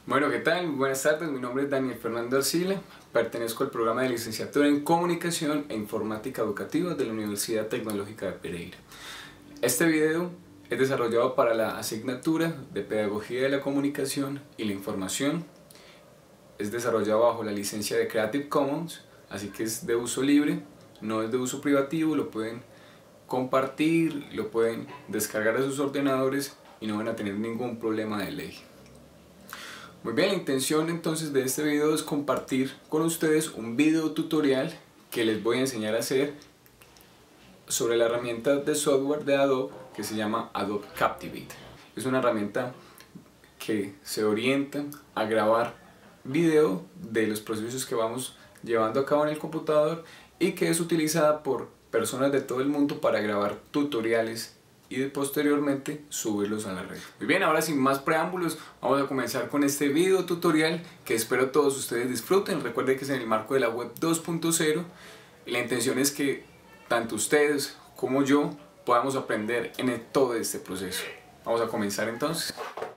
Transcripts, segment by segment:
Bueno, ¿qué tal? Buenas tardes, mi nombre es Daniel Fernando Arcila, pertenezco al programa de licenciatura en Comunicación e Informática Educativa de la Universidad Tecnológica de Pereira. Este video es desarrollado para la asignatura de Pedagogía de la Comunicación y la Información. Es desarrollado bajo la licencia de Creative Commons, así que es de uso libre, no es de uso privativo, lo pueden compartir, lo pueden descargar a sus ordenadores y no van a tener ningún problema de ley. Muy bien, la intención entonces de este video es compartir con ustedes un video tutorial que les voy a enseñar a hacer sobre la herramienta de software de Adobe que se llama Adobe Captivate. Es una herramienta que se orienta a grabar video de los procesos que vamos llevando a cabo en el computador y que es utilizada por personas de todo el mundo para grabar tutoriales y posteriormente subirlos a la red. Muy bien, ahora sin más preámbulos vamos a comenzar con este video tutorial que espero todos ustedes disfruten. Recuerden que es en el marco de la web 2.0 y la intención es que tanto ustedes como yo podamos aprender en todo este proceso. Vamos a comenzar entonces.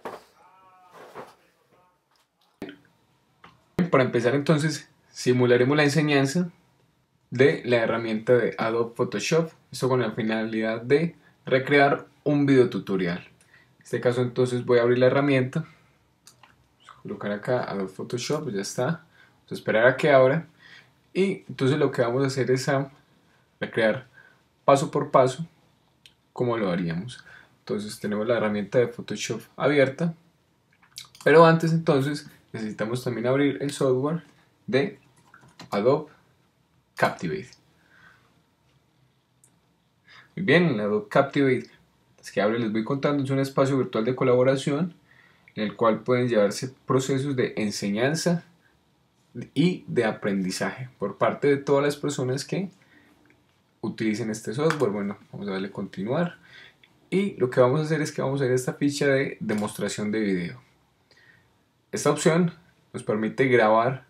Para empezar entonces simularemos la enseñanza de la herramienta de Adobe Photoshop, esto con la finalidad de recrear un video tutorial. En este caso entonces voy a abrir la herramienta, vamos a colocar acá Adobe Photoshop, ya está, vamos a esperar a que abra y entonces lo que vamos a hacer es recrear paso por paso como lo haríamos. Entonces tenemos la herramienta de Photoshop abierta, pero antes entonces necesitamos también abrir el software de Adobe Captivate. Muy bien, en Adobe Captivate, es que abre, les voy contando, es un espacio virtual de colaboración en el cual pueden llevarse procesos de enseñanza y de aprendizaje por parte de todas las personas que utilicen este software. Bueno, vamos a darle a continuar y lo que vamos a hacer es que vamos a ir a esta ficha de demostración de video. Esta opción nos permite grabar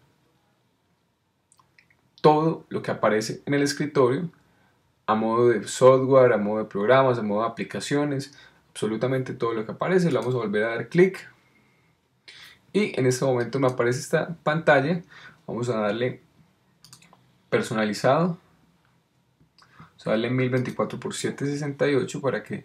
todo lo que aparece en el escritorio a modo de software, a modo de programas, a modo de aplicaciones, absolutamente todo lo que aparece. Le vamos a volver a dar clic y en este momento me aparece esta pantalla. Vamos a darle personalizado, vamos a darle 1024 x 768 para que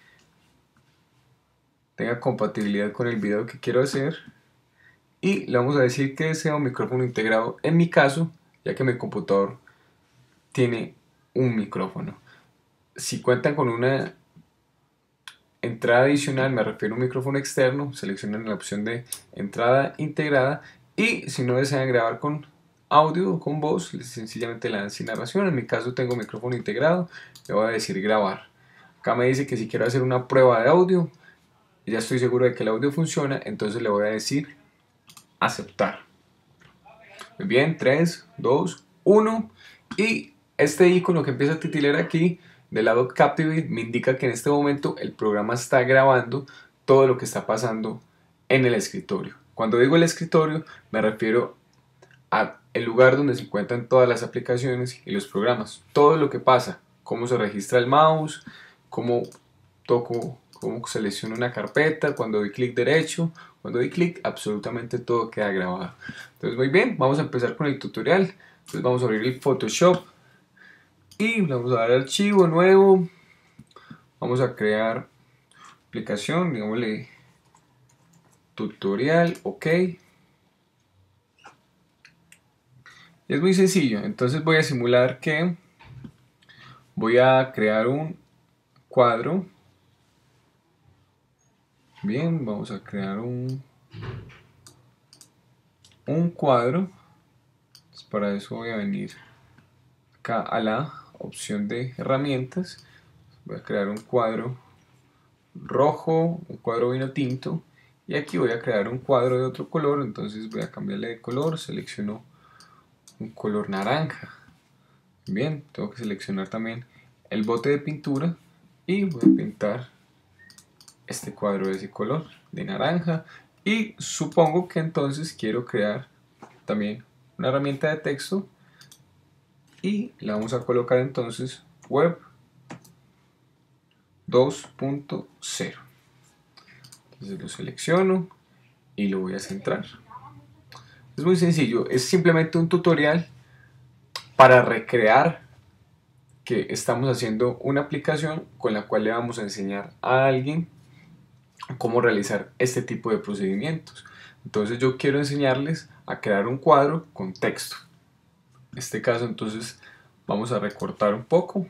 tenga compatibilidad con el video que quiero hacer y le vamos a decir que desea un micrófono integrado en mi caso, ya que mi computador tiene un micrófono. Si cuentan con una entrada adicional, me refiero a un micrófono externo, seleccionan la opción de entrada integrada y si no desean grabar con audio o con voz, sencillamente le dan sin narración. En mi caso tengo micrófono integrado, le voy a decir grabar. Acá me dice que si quiero hacer una prueba de audio, ya estoy seguro de que el audio funciona, entonces le voy a decir aceptar. Muy bien, 3, 2, 1 y este icono que empieza a titilar aquí del lado Captivate me indica que en este momento el programa está grabando todo lo que está pasando en el escritorio. Cuando digo el escritorio me refiero al lugar donde se encuentran todas las aplicaciones y los programas. Todo lo que pasa, cómo se registra el mouse, cómo toco, cómo selecciono una carpeta, cuando doy clic derecho, cuando doy clic, absolutamente todo queda grabado. Entonces muy bien, vamos a empezar con el tutorial. Entonces vamos a abrir el Photoshop y le vamos a dar archivo nuevo. Vamos a crear aplicación, digámosle tutorial, ok. Y es muy sencillo, entonces voy a simular que voy a crear un cuadro. Bien, vamos a crear un cuadro. Entonces para eso voy a venir acá a la opción de herramientas. Voy a crear un cuadro rojo, un cuadro vino tinto y aquí voy a crear un cuadro de otro color. Entonces voy a cambiarle de color, selecciono un color naranja. Bien, tengo que seleccionar también el bote de pintura y voy a pintar este cuadro de ese color, de naranja. Y supongo que entonces quiero crear también una herramienta de texto y la vamos a colocar entonces web 2.0. Entonces lo selecciono y lo voy a centrar. Es muy sencillo, es simplemente un tutorial para recrear que estamos haciendo una aplicación con la cual le vamos a enseñar a alguien cómo realizar este tipo de procedimientos. Entonces yo quiero enseñarles a crear un cuadro con texto. En este caso entonces vamos a recortar un poco.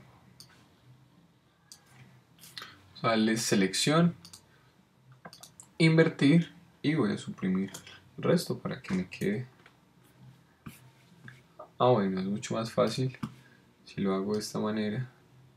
Darle selección, invertir y voy a suprimir el resto para que me quede. Bueno, es mucho más fácil si lo hago de esta manera.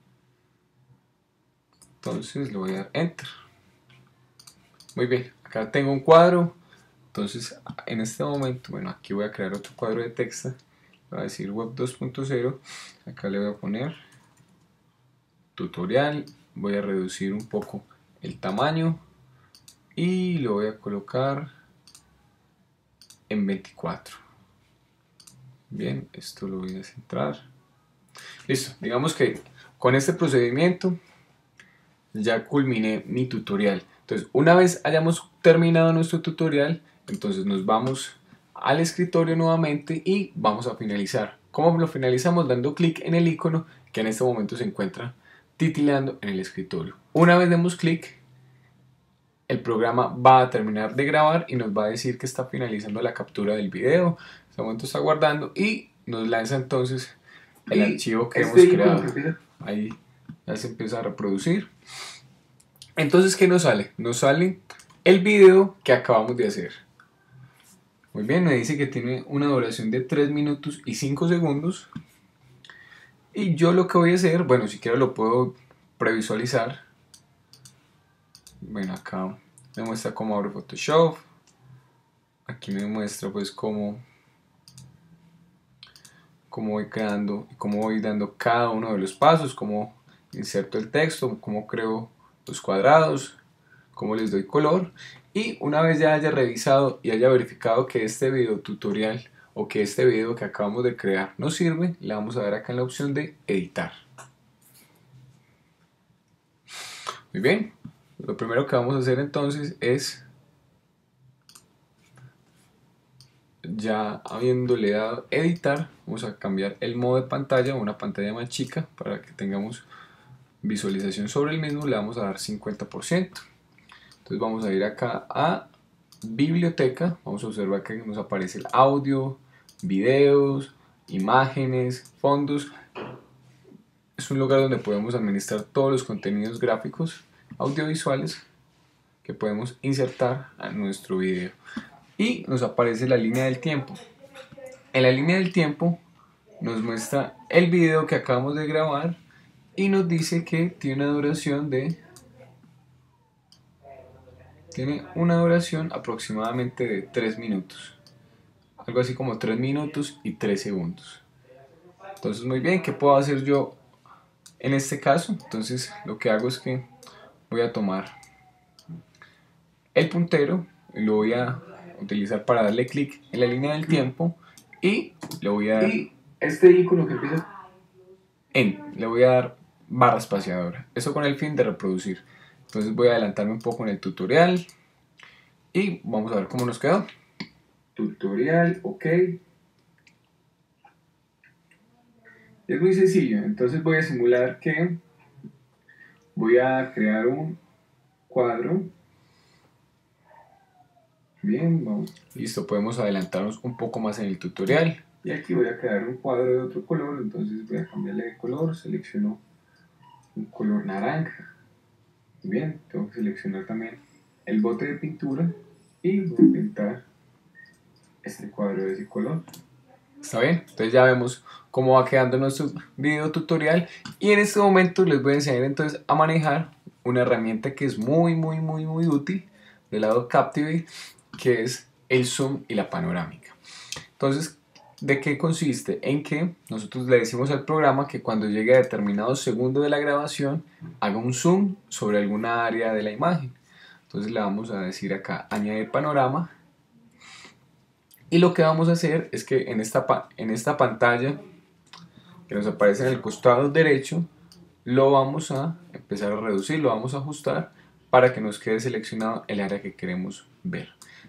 Entonces le voy a dar enter. Muy bien, acá tengo un cuadro. Entonces en este momento, bueno, aquí voy a crear otro cuadro de texto. Voy a decir web 2.0. Acá le voy a poner tutorial. Voy a reducir un poco el tamaño y lo voy a colocar en 24. Bien, esto lo voy a centrar. Listo, digamos que con este procedimiento ya culminé mi tutorial. Entonces, una vez hayamos terminado nuestro tutorial, entonces nos vamos al escritorio nuevamente y vamos a finalizar. ¿Cómo lo finalizamos? Dando clic en el icono que en este momento se encuentra titilando en el escritorio. Una vez demos clic, el programa va a terminar de grabar y nos va a decir que está finalizando la captura del video. En este momento está guardando y nos lanza entonces el archivo que hemos creado. Ahí ya se empieza a reproducir. Entonces, ¿qué nos sale? Nos sale el video que acabamos de hacer. Muy bien, me dice que tiene una duración de 3 minutos y 5 segundos. Y yo lo que voy a hacer, bueno, si quiero lo puedo previsualizar. Bueno, acá me muestra cómo abre Photoshop. Aquí me muestra pues cómo voy creando y cómo voy dando cada uno de los pasos, cómo inserto el texto, cómo creo los cuadrados, cómo les doy color. Y una vez ya haya revisado y haya verificado que este video tutorial o que este video que acabamos de crear nos sirve, le vamos a dar acá en la opción de editar. Muy bien, lo primero que vamos a hacer entonces es, ya habiéndole dado editar, vamos a cambiar el modo de pantalla a una pantalla más chica para que tengamos visualización sobre el mismo. Le vamos a dar 50%. Entonces vamos a ir acá a biblioteca, vamos a observar que nos aparece el audio, videos, imágenes, fondos. Es un lugar donde podemos administrar todos los contenidos gráficos audiovisuales que podemos insertar a nuestro video. Y nos aparece la línea del tiempo. En la línea del tiempo nos muestra el video que acabamos de grabar y nos dice que tiene una duración aproximadamente de 3 minutos. Algo así como 3 minutos y 3 segundos. Entonces, muy bien, ¿qué puedo hacer yo en este caso? Entonces, lo que hago es que voy a tomar el puntero y lo voy a utilizar para darle clic en la línea del tiempo y le voy a dar este icono que empieza le voy a dar barra espaciadora, eso con el fin de reproducir. Entonces voy a adelantarme un poco en el tutorial y vamos a ver cómo nos quedó. Tutorial, ok. Es muy sencillo, entonces voy a simular que voy a crear un cuadro. Bien, vamos. Listo, podemos adelantarnos un poco más en el tutorial. Y aquí voy a crear un cuadro de otro color, entonces voy a cambiarle de color, selecciono un color naranja. Bien, tengo que seleccionar también el bote de pintura y voy a pintar este cuadro de ese color. ¿Está bien? Entonces ya vemos cómo va quedando nuestro video tutorial y en este momento les voy a enseñar entonces a manejar una herramienta que es muy útil del lado Captivate, que es el zoom y la panorámica. Entonces, ¿de qué consiste? En que nosotros le decimos al programa que cuando llegue a determinados segundos de la grabación haga un zoom sobre alguna área de la imagen. Entonces le vamos a decir acá añadir panorama y lo que vamos a hacer es que en esta pantalla que nos aparece en el costado derecho lo vamos a empezar a reducir, lo vamos a ajustar para que nos quede seleccionado el área que queremos ver.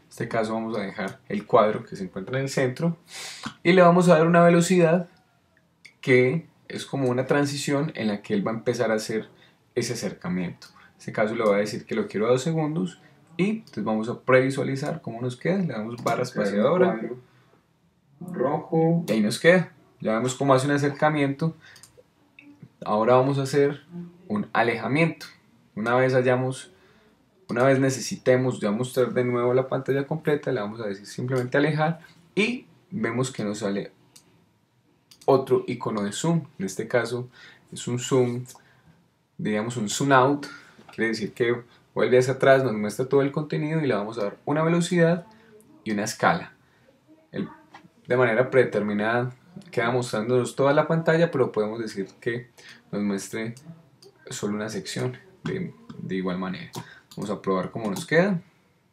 este caso vamos a dejar el cuadro que se encuentra en el centro y le vamos a dar una velocidad que es como una transición en la que él va a empezar a hacer ese acercamiento. En este caso le voy a decir que lo quiero a 2 segundos y entonces vamos a previsualizar cómo nos queda. Le damos barra espaciadora rojo y ahí nos queda. Ya vemos cómo hace un acercamiento. Ahora vamos a hacer un alejamiento. Una vez necesitemos ya mostrar de nuevo la pantalla completa, le vamos a decir simplemente alejar y vemos que nos sale otro icono de zoom. En este caso es un zoom, diríamos un zoom out, quiere decir que vuelve hacia atrás, nos muestra todo el contenido y le vamos a dar una velocidad y una escala. De manera predeterminada queda mostrándonos toda la pantalla, pero podemos decir que nos muestre solo una sección de igual manera. Vamos a probar cómo nos queda.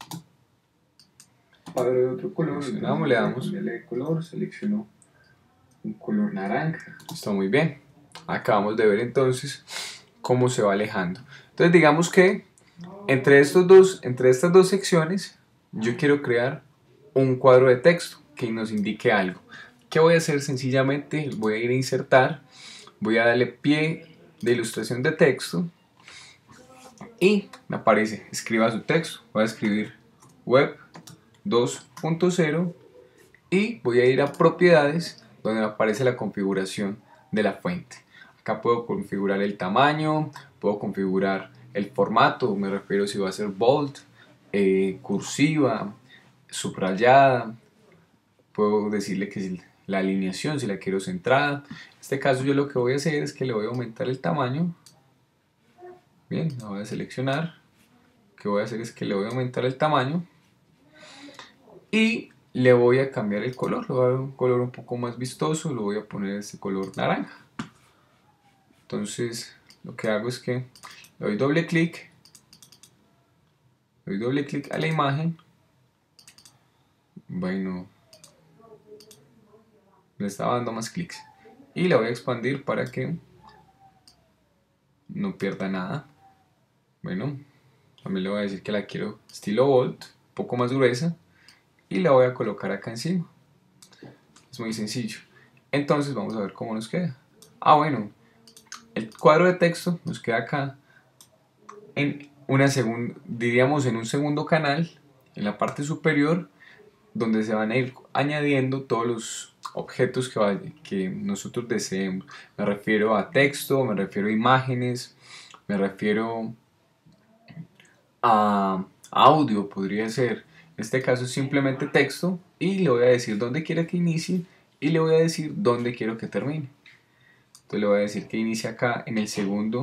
Cuadro de otro color, le damos de color, selecciono un color naranja. Está muy bien. Acabamos de ver entonces cómo se va alejando. Entonces digamos que entre estas dos secciones yo quiero crear un cuadro de texto que nos indique algo. ¿Qué voy a hacer? Sencillamente voy a ir a insertar, voy a darle pie de ilustración de texto y me aparece escriba su texto. Voy a escribir web 2.0 y voy a ir a propiedades donde me aparece la configuración de la fuente. Acá puedo configurar el tamaño, puedo configurar el formato, me refiero si va a ser bold, cursiva, subrayada, puedo decirle que si la alineación, si la quiero centrada. En este caso yo lo que voy a hacer es que le voy a aumentar el tamaño. Bien, la voy a seleccionar. Lo que voy a hacer es que le voy a aumentar el tamaño y le voy a cambiar el color, le voy a dar un color un poco más vistoso, lo voy a poner este color naranja. Entonces lo que hago es que le doy doble clic a la imagen. Bueno, le estaba dando más clics y la voy a expandir para que no pierda nada. Bueno, también le voy a decir que la quiero estilo bold, un poco más gruesa y la voy a colocar acá encima. Es muy sencillo. Entonces vamos a ver cómo nos queda. Bueno, el cuadro de texto nos queda acá en diríamos en un segundo canal, en la parte superior, donde se van a ir añadiendo todos los objetos que nosotros deseemos. Me refiero a texto, me refiero a imágenes, me refiero a audio, podría ser. En este caso es simplemente texto y le voy a decir dónde quiero que inicie y le voy a decir dónde quiero que termine. Entonces le voy a decir que inicie acá en el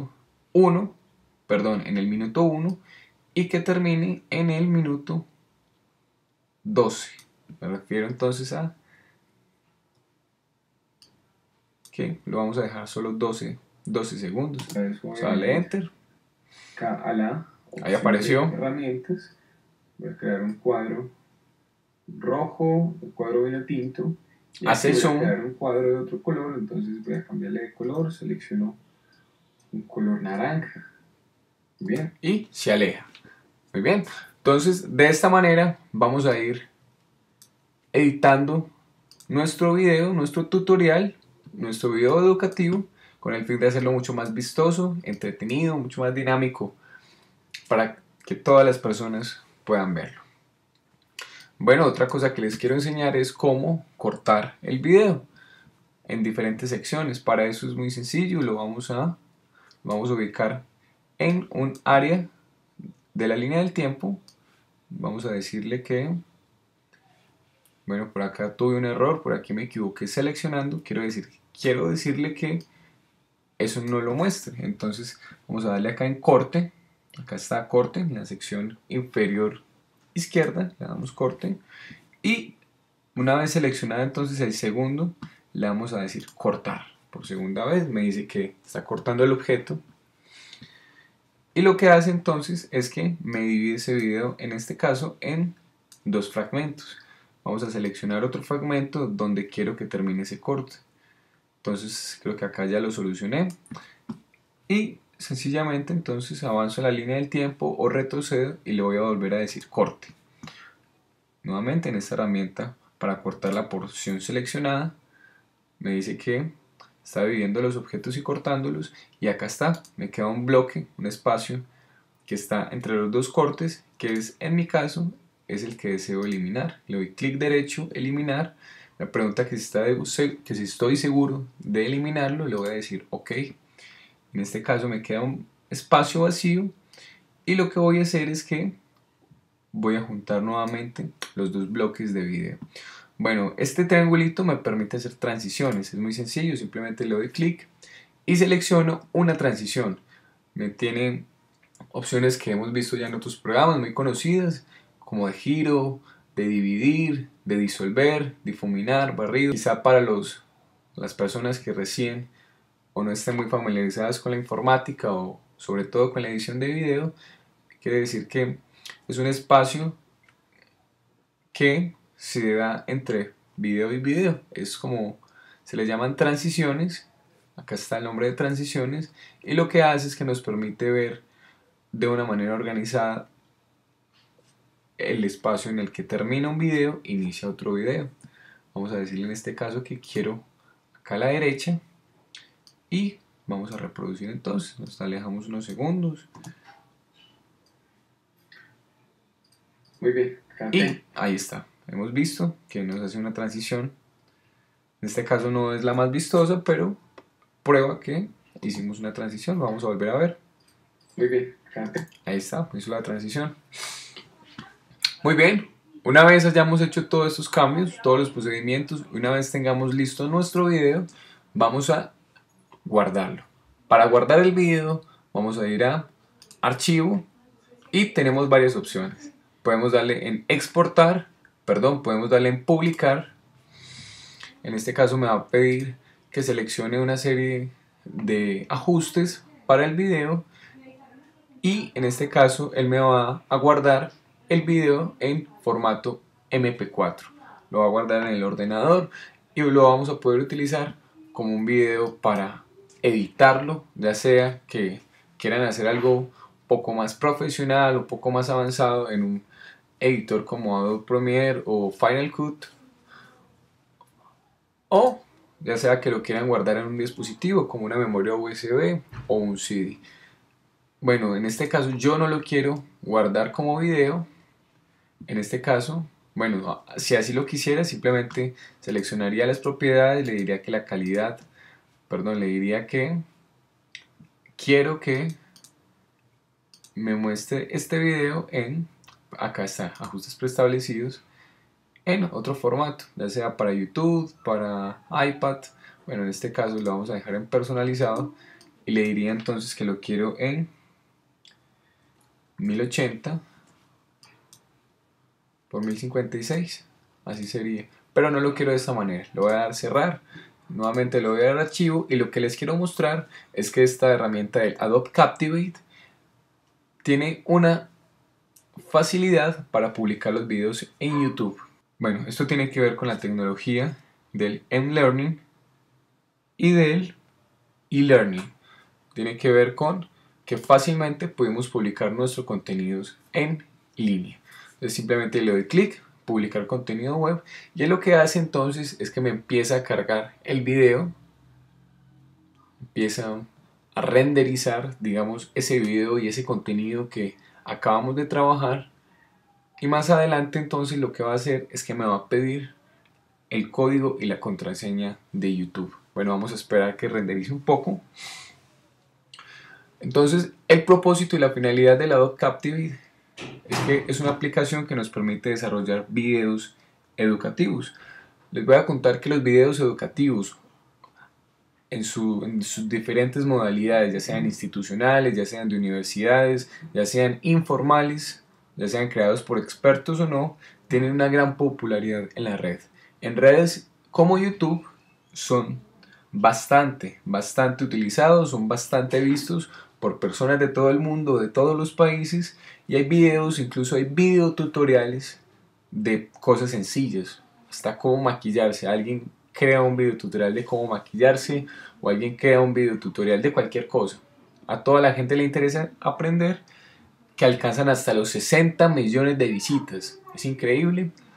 en el minuto 1 y que termine en el minuto 12. Me refiero entonces a que lo vamos a dejar solo 12 segundos. O sea, dale enter. Ahí apareció. Herramientas. Voy a crear un cuadro rojo, un cuadro vino tinto. Y hace zoom. Voy a crear un cuadro de otro color, entonces voy a cambiarle de color, selecciono un color naranja. Bien. Y se aleja. Muy bien. Entonces, de esta manera vamos a ir editando nuestro video, nuestro tutorial, nuestro video educativo, con el fin de hacerlo mucho más vistoso, entretenido, mucho más dinámico, para que todas las personas puedan verlo. Bueno, otra cosa que les quiero enseñar es cómo cortar el video en diferentes secciones. Para eso es muy sencillo, lo vamos a ubicar en un área de la línea del tiempo. Vamos a decirle que, bueno, por acá tuve un error, por aquí me equivoqué seleccionando, quiero decirle que eso no lo muestre. Entonces vamos a darle acá en corte, acá está corte, en la sección inferior izquierda, le damos corte y una vez seleccionada entonces el segundo, le vamos a decir cortar. Por segunda vez me dice que está cortando el objeto y lo que hace entonces es que me divide ese video, en este caso, en dos fragmentos. Vamos a seleccionar otro fragmento donde quiero que termine ese corte. Entonces creo que acá ya lo solucioné y sencillamente entonces avanzo en la línea del tiempo o retrocedo y le voy a volver a decir corte. Nuevamente en esta herramienta para cortar la porción seleccionada me dice que está dividiendo los objetos y cortándolos, y acá está, me queda un bloque, un espacio que está entre los dos cortes, que es, en mi caso, es el que deseo eliminar. Le doy clic derecho, eliminar, me pregunta que si estoy seguro de eliminarlo, le voy a decir OK. En este caso me queda un espacio vacío, y lo que voy a hacer es que voy a juntar nuevamente los dos bloques de video. Bueno, este triangulito me permite hacer transiciones, es muy sencillo, simplemente le doy clic y selecciono una transición. Me tiene opciones que hemos visto ya en otros programas muy conocidas, como de giro, de dividir, de disolver, difuminar, barrido. Quizá para las personas que recién o no estén muy familiarizadas con la informática o sobre todo con la edición de video, quiere decir que es un espacio que se da entre video y video. Es como se le llaman transiciones. Acá está el nombre de transiciones, y lo que hace es que nos permite ver de una manera organizada el espacio en el que termina un video, inicia otro video. Vamos a decirle en este caso que quiero acá a la derecha, y vamos a reproducir entonces. Nos alejamos unos segundos. Muy bien. Y ahí está. Hemos visto que nos hace una transición. En este caso no es la más vistosa, pero prueba que hicimos una transición. Lo vamos a volver a ver. Muy bien. Ahí está, hizo la transición. Muy bien. Una vez hayamos hecho todos estos cambios, todos los procedimientos, una vez tengamos listo nuestro video, vamos a guardarlo. Para guardar el video, vamos a ir a Archivo, y tenemos varias opciones. Podemos darle en Exportar, podemos darle en Publicar. En este caso me va a pedir que seleccione una serie de ajustes para el video, y en este caso él me va a guardar el video en formato MP4. Lo va a guardar en el ordenador y lo vamos a poder utilizar como un video para editarlo, ya sea que quieran hacer algo poco más profesional o poco más avanzado en un editor como Adobe Premiere o Final Cut, o ya sea que lo quieran guardar en un dispositivo como una memoria USB o un CD. Bueno, en este caso yo no lo quiero guardar como video. En este caso, bueno, si así lo quisiera, simplemente seleccionaría las propiedades, le diría que la calidad, le diría que quiero que me muestre este video en, acá está, ajustes preestablecidos, en otro formato, ya sea para YouTube, para iPad. Bueno, en este caso lo vamos a dejar en personalizado, y le diría entonces que lo quiero en 1080 por 1056, así sería, pero no lo quiero de esta manera. Le voy a dar cerrar, nuevamente le voy a dar archivo, y lo que les quiero mostrar es que esta herramienta del Adobe Captivate tiene una facilidad para publicar los videos en YouTube. Bueno, esto tiene que ver con la tecnología del M-Learning y del e-learning. Tiene que ver con que fácilmente podemos publicar nuestros contenidos en línea. Entonces simplemente le doy clic, publicar contenido web, y lo que hace entonces es que me empieza a cargar el video, empieza a renderizar, digamos, ese video y ese contenido que acabamos de trabajar, y más adelante entonces lo que va a hacer es que me va a pedir el código y la contraseña de YouTube. Bueno, vamos a esperar que renderice un poco. Entonces, el propósito y la finalidad del Adobe Captivate es que es una aplicación que nos permite desarrollar videos educativos. Les voy a contar que los videos educativos en sus diferentes modalidades, ya sean institucionales, ya sean de universidades, ya sean informales, ya sean creados por expertos o no, tienen una gran popularidad en la red. En redes como YouTube son bastante utilizados, son bastante vistos por personas de todo el mundo, de todos los países, y hay videos, incluso hay videotutoriales de cosas sencillas, hasta cómo maquillarse. Alguien crea un videotutorial de cómo maquillarse, o alguien crea un videotutorial de cualquier cosa. A toda la gente le interesa aprender, que alcanzan hasta los 60 millones de visitas. Es increíble.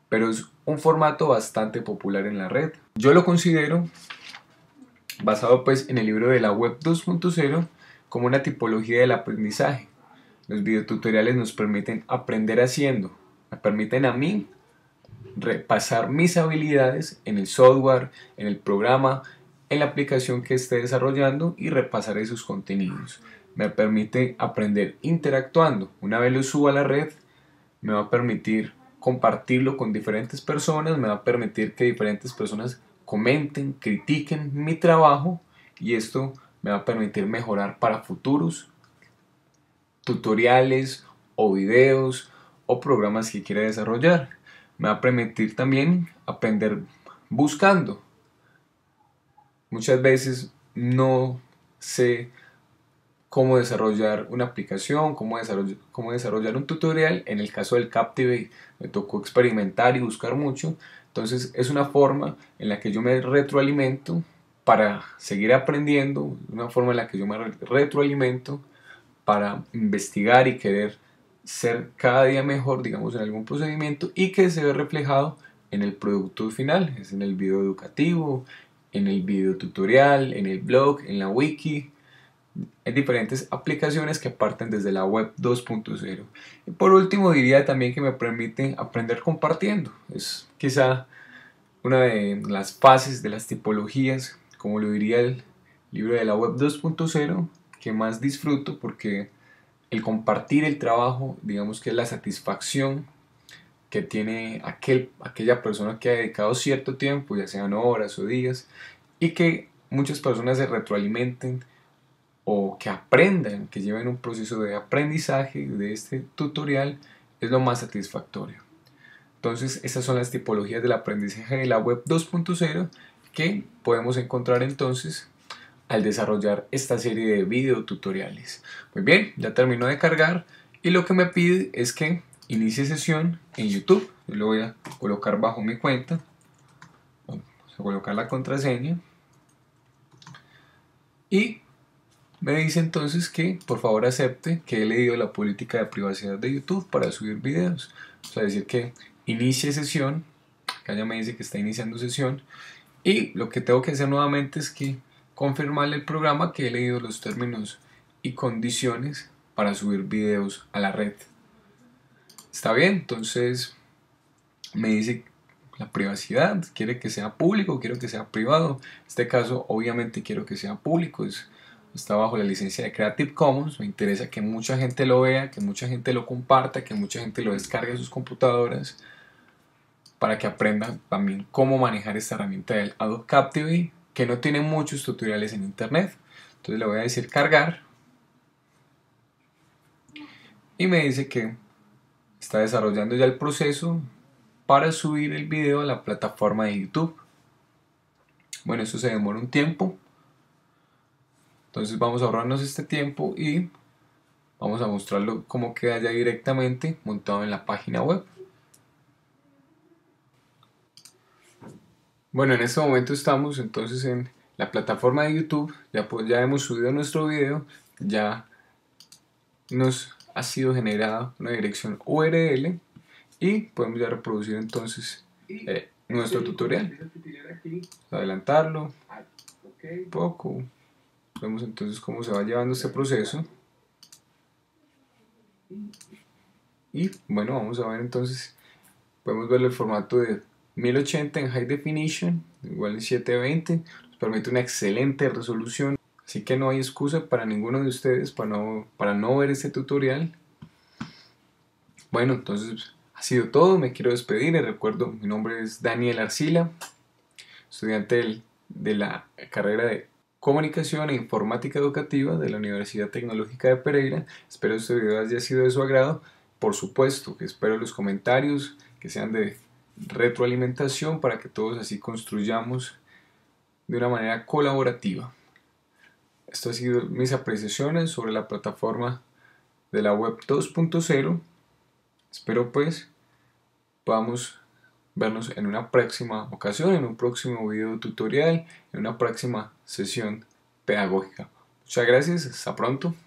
pero es un formato bastante popular en la red. Yo lo considero, basado pues en el libro de la web 2.0, como una tipología del aprendizaje. Los videotutoriales nos permiten aprender haciendo, me permiten a mí repasar mis habilidades en el software, en el programa, en la aplicación que esté desarrollando y repasar esos contenidos. Me permite aprender interactuando. Una vez lo subo a la red, me va a permitir compartirlo con diferentes personas, me va a permitir que diferentes personas comenten, critiquen mi trabajo y esto me va a permitir mejorar para futuros tutoriales o videos o programas que quiera desarrollar. Me va a permitir también aprender buscando. Muchas veces no sé cómo desarrollar una aplicación, cómo desarrollar un tutorial. En el caso del Captivate me tocó experimentar y buscar mucho. Entonces es una forma en la que yo me retroalimento para seguir aprendiendo, una forma en la que yo me retroalimento para investigar y querer ser cada día mejor, digamos, en algún procedimiento y que se ve reflejado en el producto final, es en el video educativo, en el video tutorial, en el blog, en la wiki, en diferentes aplicaciones que parten desde la web 2.0. Y por último diría también que me permite aprender compartiendo. Es quizá una de las fases de las tipologías, como lo diría el libro de la web 2.0, que más disfruto porque el compartir el trabajo, digamos que es la satisfacción que tiene aquella persona que ha dedicado cierto tiempo, ya sean horas o días, y que muchas personas se retroalimenten o que aprendan, que lleven un proceso de aprendizaje de este tutorial, es lo más satisfactorio. Entonces, estas son las tipologías del aprendizaje de la web 2.0 que podemos encontrar entonces al desarrollar esta serie de videotutoriales. Muy bien, ya terminó de cargar y lo que me pide es que inicie sesión en YouTube. Yo lo voy a colocar bajo mi cuenta, vamos a colocar la contraseña y me dice entonces que por favor acepte que he leído la política de privacidad de YouTube para subir videos. O sea, decir que inicie sesión, acá ya me dice que está iniciando sesión y lo que tengo que hacer nuevamente es que confirmarle al programa que he leído los términos y condiciones para subir videos a la red. Está bien, entonces me dice la privacidad, quiere que sea público, quiero que sea privado. En este caso obviamente quiero que sea público, está bajo la licencia de Creative Commons, me interesa que mucha gente lo vea, que mucha gente lo comparta, que mucha gente lo descargue a sus computadoras para que aprendan también cómo manejar esta herramienta del Adobe Captivate, que no tiene muchos tutoriales en internet. Entonces le voy a decir cargar y me dice que está desarrollando ya el proceso para subir el video a la plataforma de YouTube. Bueno, eso se demora un tiempo, entonces vamos a ahorrarnos este tiempo y vamos a mostrarlo cómo queda ya directamente montado en la página web. Bueno, en este momento estamos entonces en la plataforma de YouTube, ya hemos subido nuestro video, ya nos ha sido generada una dirección URL y podemos ya reproducir entonces nuestro tutorial. Adelantarlo un poco, vemos entonces cómo se va llevando este proceso y bueno, vamos a ver entonces, podemos ver el formato de 1080 en High Definition, igual en 720, nos permite una excelente resolución, así que no hay excusa para ninguno de ustedes para no ver este tutorial. Bueno, entonces ha sido todo, me quiero despedir, les recuerdo, mi nombre es Daniel Arcila, estudiante de la carrera de Comunicación e Informática Educativa de la Universidad Tecnológica de Pereira. Espero este video haya sido de su agrado. Por supuesto que espero los comentarios que sean de retroalimentación para que todos así construyamos de una manera colaborativa. Esto ha sido mis apreciaciones sobre la plataforma de la web 2.0. Espero pues podamos vernos en una próxima ocasión, en un próximo video tutorial, en una próxima sesión pedagógica. Muchas gracias, hasta pronto.